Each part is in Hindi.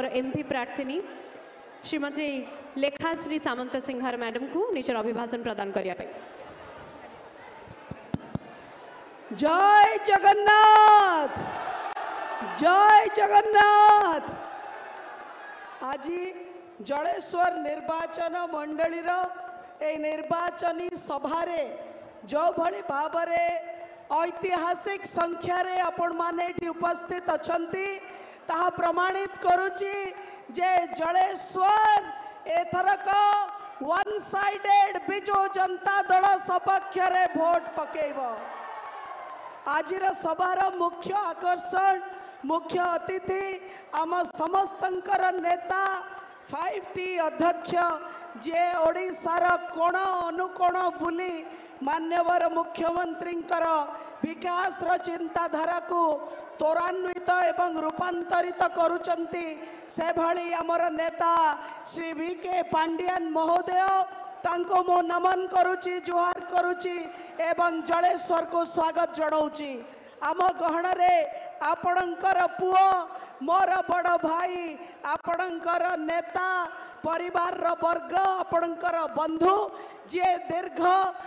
आमर एमपी प्रार्थनी श्रीमती लेखाश्री सामंत सिंहार मैडम को निजर अभिभाषण प्रदान करने। जय जगन्नाथ, जय जगन्नाथ। आज जलेश्वर निर्वाचन मंडलीर ए निर्वाचनी सभारे जो भली भावरे ऐतिहासिक संख्यार आपण माने उपस्थित अछंती ताहा प्रमाणित करुची जे जलेश्वर एथरक वन साइडेड बिजु जनता दल सपक्ष रे भोट पकेब। आजिर सभार मुख्य आकर्षण मुख्य अतिथि आम समस्तंकर नेता 5T अध्यक्ष जे ओडिशार कोण अनुकोण बुली मान्यवर मुख्यमंत्री विकास चिंताधारा को त्वरान्वित एवं रूपांतरित करुचंती से भली आमर नेता श्री VK पांडियन महोदय तांको मो नमन करुची, जुहार करुची एवं जलेश्वर को स्वागत जनाऊची। आम गहन रे आपणकर पुओ मोर बड़ भाई आपणकर नेता परिवार वर्ग आपणकर बंधु जे दीर्घ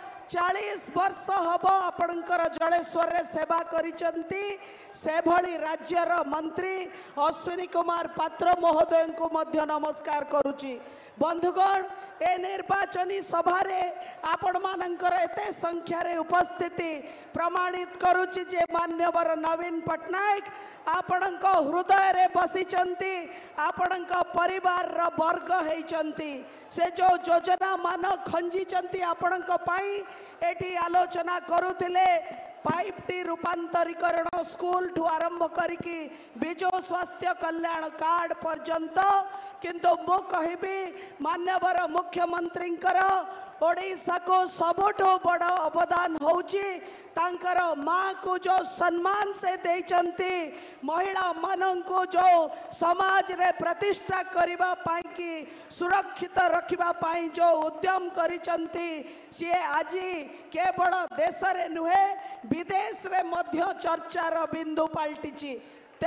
40 वर्ष हम आपणकर जलेश्वर रे सेवा करिचंती से भली राज्यर मंत्री अश्विनी कुमार पात्र महोदय को मध्य नमस्कार करुची। बंधुगण ए निर्वाचनी सभारे आपण मानकर एते संख्यारे उपस्थिति प्रमाणित करुची जे मान्यवर नवीन पटनायक आपणक हृदय रे बसिचंती आपणक परिवार रा वर्ग हेचंती से जो योजना मान खंजीचंती आपणक पाई एटी आलोचना करुथिले 5T रूपांतरीकरण स्कूल ठू आरंभ करिकी बिजु स्वास्थ्य कल्याण कार्ड पर्यंत किंतु मु कहबी मान्यवर मुख्यमंत्री ओडिशा को सबुठो बड़ अवदान होची तांकर माँ को जो सम्मान से देचंती महिला मानन को जो समाज रे प्रतिष्ठा करिबा पाई की सुरक्षित रखिबा पाई जो उद्यम करिचंती सी आज केवल देश रे नुहे विदेश रे मध्य चर्चार बिंदु पलटिची।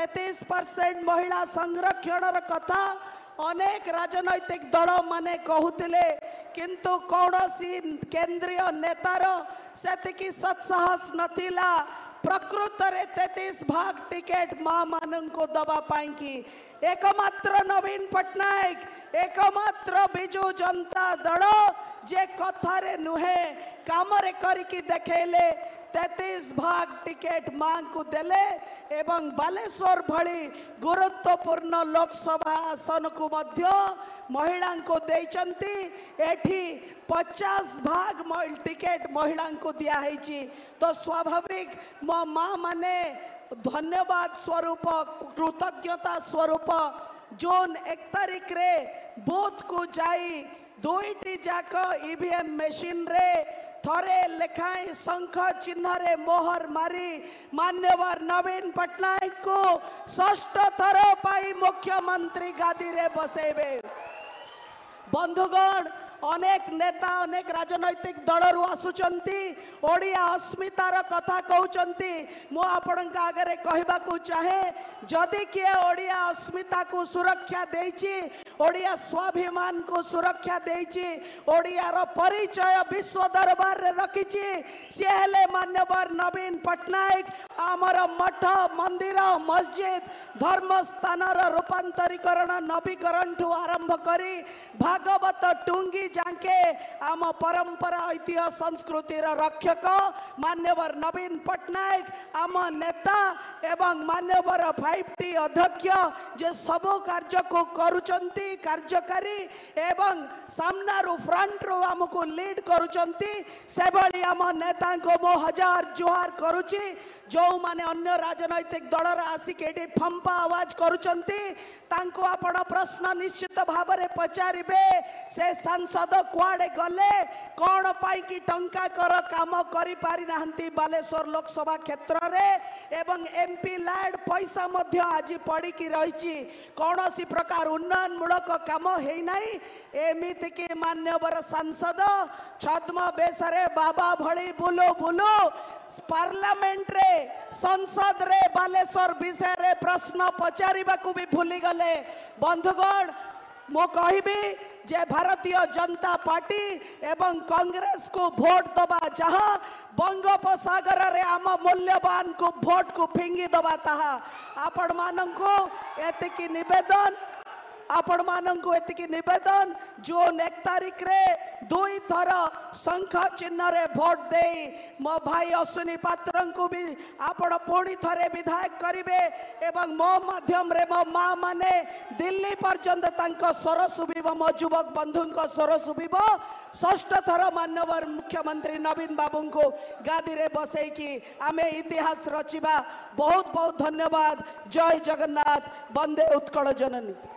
33% महिला संरक्षण कथा अनेक राजनैतिक दल माने कहूतिले किंतु कौनसी केंद्रीय नेतार सेतिकी सत्साहस नथिला प्रकृत रे 33 भाग टिकेट मां मानन को दबा पाई की एकमात्र नवीन पटनायक एकमात्र बिजु जनता दल जे कथारे नुहे कामरे करिकी देखेले 33 भाग टिकेट मां को देले एवं बालेश्वर भली गुरुत्वपूर्ण लोकसभा आसन को मध्य महिला को देचंती एठी 50 भाग टिकेट महिला को दिया है तो स्वाभाविक मो माँ माने धन्यवाद स्वरूप कृतज्ञता स्वरूप जून 1 तारिख रे बूथ को जाई 2टी जाक EVM मशीन रे थरे लेखाई शंख चिन्ह रे मोहर मारी मान्यवर नवीन पटनायक को 6ठ थर पाई मुख्यमंत्री गादी रे बसेबे। बंधुगण अनेक नेता अनेक राजनैतिक दलरू आसुचंती ओडिया अस्मितार कथा कहउचंती मो आपनका आगरे कहबा को चाहे जदि किए ओडिया अस्मिता को सुरक्षा देछि ओडिया स्वाभिमान को सुरक्षा देछि ओडिया रो परिचय विश्व दरबार रे रखिछि से हेले मान्यवर नवीन पटनायक आमर मठ मंदिर मस्जिद धर्म स्थान रूपांतरीकरण नवीकरण ठू आरंभ करी भागवत टुंगी जाके आम परंपरा ऐतिह्य संस्कृति रक्षक मान्यवर नवीन पटनायक आम नेता एवं मान्यवर 5T अध्यक्ष जे सबो कार्य को करुचंती कार्यकारी एवं सामना रू फ्रंट रू आमको लीड करुचंती से भली आम नेता को मो हजार जुहार करुची जो माने अन्य राजनैतिक दल आसिक एटी फंपा आवाज करुचंती तांको आपण प्रश्न निश्चित भाव में पचारिबे से सांसद कुआडे गले कौन पाई कि टंका कर काम करि पारि नाहंती बालेश्वर लोकसभा क्षेत्र रे एवं MP लैड पैसा मध्य आज पड़ी की रही कौन सी प्रकार उन्नयन मूलक काम है नहीं एमिति कि मान्यवर सांसद छद्म बेसरे बाबा भली बुलु बुलु पार्लियामेंट रे संसद रे बालेश्वर विषय रे प्रश्न पचारिबा को भी भूली गले। बंधुगण मो कहबी जे भारतीय जनता पार्टी एवं कांग्रेस को वोट दबा जहाँ बंगोपसागर रे आम मूल्यवान को वोट को फिंगी दबा ताहा आपण मानंको एतिकी निवेदन जून 1 तारिख रे 2 थर शंख चिन्ह रे वोट दे मो भाई अश्विनी पात्र को भी आपण पुणी थरे विधायक करिवे एवं मो माध्यम रे मो माँ माने दिल्ली पर्यंत तांको स्वर सुबिबो मो युवक बंधु को स्वर सुबिबो। 6ठ थर माननीय मुख्यमंत्री नवीन बाबू को गादी रे बसई की आमे इतिहास रचिबा। बहुत बहुत धन्यवाद। जय जगन्नाथ। वंदे उत्कल जननी।